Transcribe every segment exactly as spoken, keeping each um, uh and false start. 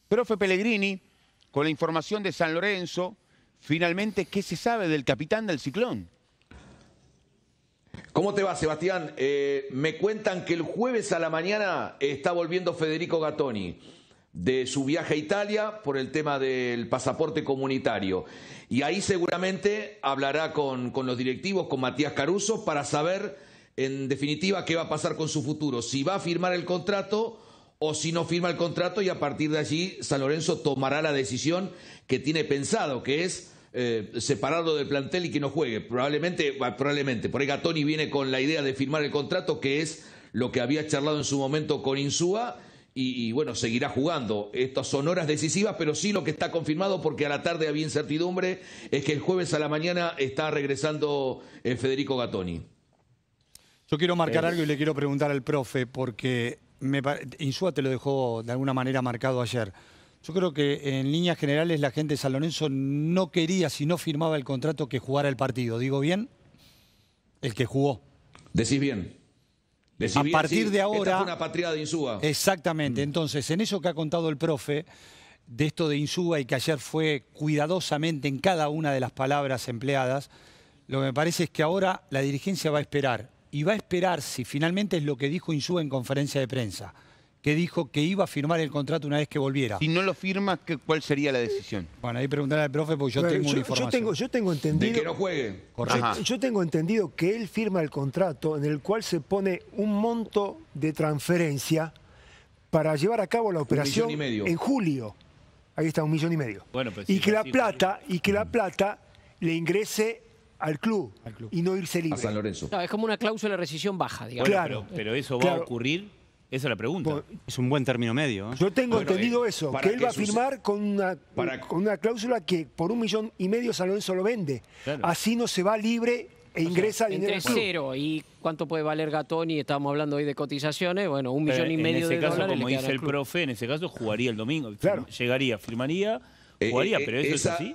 Profe Pellegrini, con la información de San Lorenzo, finalmente, ¿qué se sabe del capitán del Ciclón? ¿Cómo te va, Sebastián? Eh, me cuentan que el jueves a la mañana está volviendo Federico Gattoni de su viaje a Italia por el tema del pasaporte comunitario. Y ahí seguramente hablará con, con los directivos, con Matías Caruso, para saber, en definitiva, qué va a pasar con su futuro. Si va a firmar el contrato o si no firma el contrato, y a partir de allí San Lorenzo tomará la decisión que tiene pensado, que es eh, separarlo del plantel y que no juegue. Probablemente, probablemente, por ahí Gattoni viene con la idea de firmar el contrato, que es lo que había charlado en su momento con Insúa, y, y bueno, seguirá jugando. Estas son horas decisivas, pero sí lo que está confirmado, porque a la tarde había incertidumbre, es que el jueves a la mañana está regresando eh, Federico Gattoni. Yo quiero marcar eh. algo y le quiero preguntar al profe, porque me, Insúa te lo dejó de alguna manera marcado ayer. Yo creo que en líneas generales la gente de San Lorenzo no quería, si no firmaba el contrato, que jugara el partido. ¿Digo bien? El que jugó. Decís bien. Decís a bien, partir sí, de ahora... Esta fue una patriada de Insúa. Exactamente. Entonces, en eso que ha contado el profe, de esto de Insúa y que ayer fue cuidadosamente en cada una de las palabras empleadas, lo que me parece es que ahora la dirigencia va a esperar. Y va a esperar si finalmente es lo que dijo Insúa en conferencia de prensa, que dijo que iba a firmar el contrato una vez que volviera. Si no lo firma, ¿cuál sería la decisión? Bueno, ahí preguntarle al profe porque yo bueno, tengo yo, una información. Yo tengo, yo tengo entendido... De que no juegue. Yo, yo tengo entendido que él firma el contrato en el cual se pone un monto de transferencia para llevar a cabo la operación un millón y medio. en julio. Ahí está, un millón y medio. Bueno, pues y, sí, que la sí, plata, y que la plata le ingrese al club, al club y no irse libre. A San Lorenzo. No, es como una cláusula de rescisión baja, digamos. Bueno, Claro, pero, pero eso va claro. a ocurrir, esa es la pregunta. Bueno, Es un buen término medio. ¿eh? Yo tengo Bueno, entendido eh, eso, para que él que va a suce- firmar con una, para- con una cláusula que por un millón y medio San Lorenzo lo vende. Claro. Así no se va libre e ingresa dinero Entre al club. cero y cuánto puede valer Gattoni, estábamos hablando hoy de cotizaciones, bueno, un Pero millón y en medio ese de caso, dólares como le quedan dice al el club. profe, en ese caso jugaría el domingo. Claro. Llegaría, firmaría, jugaría, Eh, eh, pero eso esa- es así.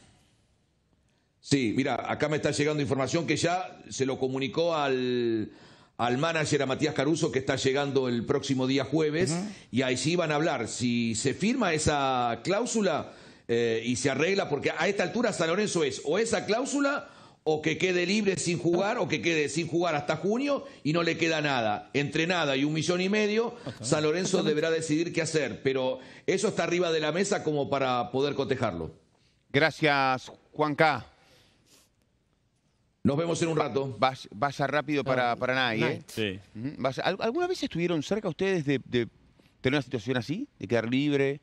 Sí, mira, acá me está llegando información que ya se lo comunicó al, al manager, a Matías Caruso, que está llegando el próximo día jueves, uh-huh. y ahí sí van a hablar. Si se firma esa cláusula eh, y se arregla, porque a esta altura San Lorenzo es o esa cláusula o que quede libre sin jugar, o que quede sin jugar hasta junio y no le queda nada. Entre nada y un millón y medio, okay. San Lorenzo deberá decidir qué hacer, pero eso está arriba de la mesa como para poder cotejarlo. Gracias, Juan K. Nos vemos en un rato. Vaya, vaya rápido para, para Nay, ¿eh? Sí. Vaya. ¿Alguna vez estuvieron cerca ustedes de, de tener una situación así? ¿De quedar libre?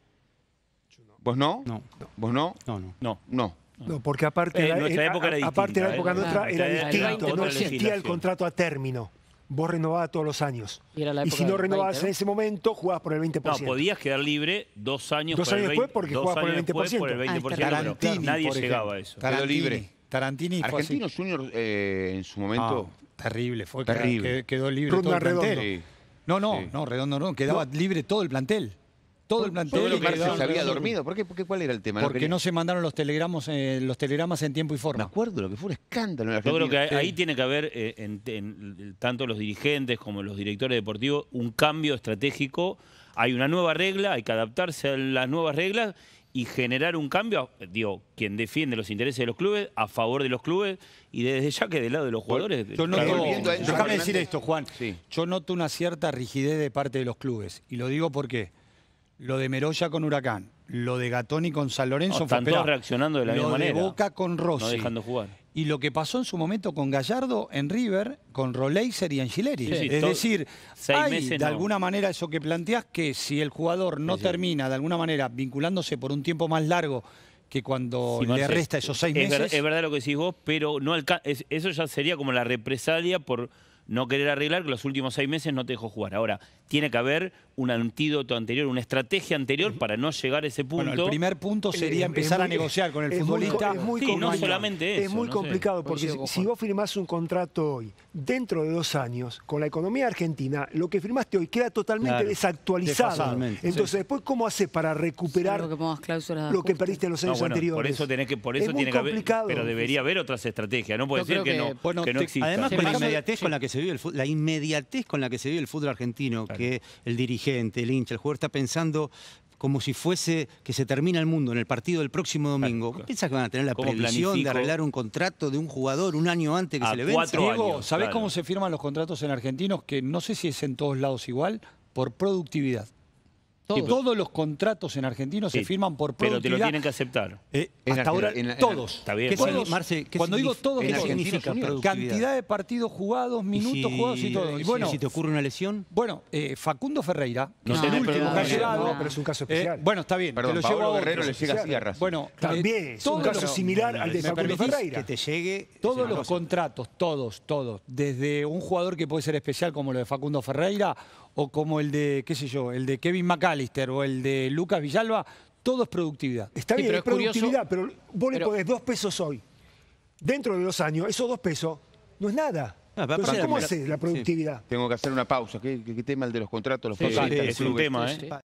¿Vos no? No. ¿Vos no? No, no. No. No. No, porque aparte, Eh, la, nuestra era, época era aparte distinta, la época ¿eh? nuestra Ah, era era distinto, otra no existía el legislación. contrato a término. Vos renovabas todos los años. Y, era la Y época si no del renovabas veinte, ¿no? en ese momento, jugabas por el veinte por No, ciento. podías quedar libre dos años, Dos por años el después veinte porque dos jugabas por el años después por el veinte por ciento, pero Tarantini, nadie por llegaba a ejemplo. eso. Quedó libre. Tarantini. Tarantini fue así. Argentinos Juniors eh, en su momento... No, terrible, fue Terrible. que quedó libre Runda todo el plantel. Redondo. Sí. No, no, Sí. no, Redondo no, quedaba libre todo el plantel. Todo el plantel. Todo lo y que quedaba se había Redondo. dormido. ¿Por qué? ¿Por qué? ¿Cuál era el tema? Porque quería- no se mandaron los telegramos, eh, los telegramas en tiempo y Me forma. acuerdo lo que fue un escándalo en Yo Argentina. creo que Sí. ahí tiene que haber, eh, en, en- tanto los dirigentes como los directores deportivos, un cambio estratégico. Hay una nueva regla, hay que adaptarse a las nuevas reglas y generar un cambio, digo, quien defiende los intereses de los clubes, a favor de los clubes, y desde ya que del lado de los jugadores... Yo noto, Claro, volviendo a Enzo déjame Fernández. decir esto, Juan. Sí. Yo noto una cierta rigidez de parte de los clubes. Y lo digo porque lo de Meroya con Huracán, lo de Gattoni con San Lorenzo... No, fue están esperado. todos reaccionando de la lo misma de manera. Boca con Rossi. No dejando jugar. Y lo que pasó en su momento con Gallardo en River, con Roleiser y Angileri. Sí, sí, es todo- decir, seis hay meses de no. alguna manera eso que planteás, que si el jugador no Sí, sí. termina de alguna manera vinculándose por un tiempo más largo que cuando Sí, le Marce, resta esos seis es ver- meses... es verdad lo que decís vos, pero no alca- es- eso ya sería como la represalia por no querer arreglar que los últimos seis meses no te dejó jugar. Ahora, tiene que haber un antídoto anterior, una estrategia anterior para no llegar a ese punto. Bueno, el primer punto sería Eh, empezar es a muy- negociar con el es muy futbolista. co- es muy Sí, no complicado. solamente eso. Es muy no sé. complicado porque Coincido si, con si Juan. vos firmás un contrato hoy, dentro de dos años, con la economía argentina, lo que firmaste hoy queda totalmente Claro, desactualizado. desfasadamente, Entonces, sí. después, ¿cómo haces para recuperar Salvo que pongas cláusulas lo que justas. perdiste en los No, años bueno, anteriores? por eso tenés que, por Es eso muy tiene que haber, complicado. pero debería haber otras estrategias. No puede Yo ser creo que, que, no, bueno, que no te- exista. Además, Se con la pasa- inmediatez sí. con la que se vive el fútbol, la inmediatez con la que se vive el fútbol argentino, Claro. que el dirigente, el hincha, el jugador está pensando como si fuese que se termina el mundo en el partido del próximo domingo. Claro. ¿Piensas que van a tener la ¿Cómo previsión de planifico? arreglar un contrato de un jugador un año antes que A se le vence? cuatro Diego, años, ¿sabés claro. cómo se firman los contratos en argentinos? Que no sé si es en todos lados igual, por productividad. Todos. Todos los contratos en argentinos se Sí, firman por pero productividad. te lo tienen que aceptar. Eh, En hasta Argen- ahora, en la- en la- todos. Está bien, ¿Qué bueno. signi- Marce, ¿qué Cuando digo signif- todos, ¿qué digo significa todos. productividad? Cantidad de partidos jugados, minutos ¿Y si- jugados y todo. Y bueno, si te ocurre una lesión? bueno eh, Facundo Ferreira, que No es el tenés último que ha problema. llegado. No, pero es un caso eh, especial. bueno, está bien. Perdón, te lo llevo a Pablo otro. Guerrero le llega así a Racing. Bueno, También eh, es un todos caso los- similar al de ¿me Facundo permitís? Ferreira. Que te llegue... es Todos una los cosa. contratos, todos, todos, desde un jugador que puede ser especial como lo de Facundo Ferreira o como el de, qué sé yo, el de Kevin McAllister o el de Lucas Villalba, todo es productividad. Está Sí, bien, pero es es curioso- productividad, pero vos le pero- podés dos pesos hoy. Dentro de dos años, esos dos pesos no es nada. Ah, va a Entonces, pasar- ¿cómo Sí. haces la productividad? Tengo que hacer una pausa. ¿Qué, qué- qué tema el de los contratos? Los Sí, futbolistas, es los un clubes? tema, Sí, ¿eh? sí.